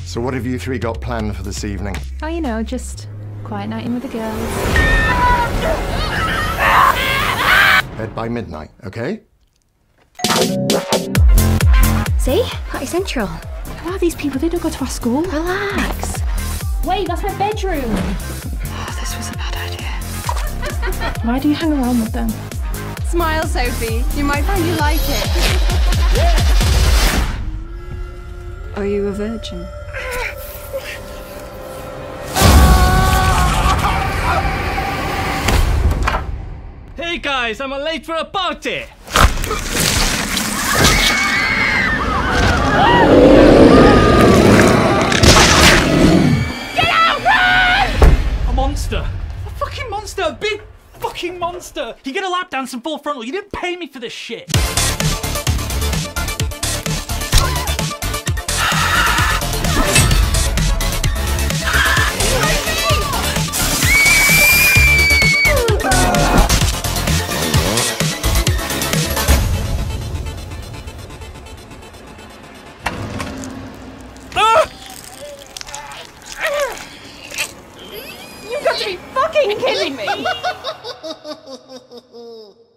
So what have you three got planned for this evening? Oh, you know, just quiet night in with the girls. Bed by midnight, okay? See? Party Central. Who are these people? They don't go to our school. Relax. Wait, that's my bedroom. Oh, this was a bad idea. Why do you hang around with them? Smile, Sophie. You might find you like it. Are you a virgin? Hey guys, I'm late for a party! Get out, run! A monster! A fucking monster! A big fucking monster! You get a lap dance and full frontal. You didn't pay me for this shit! You've got to be fucking kidding me!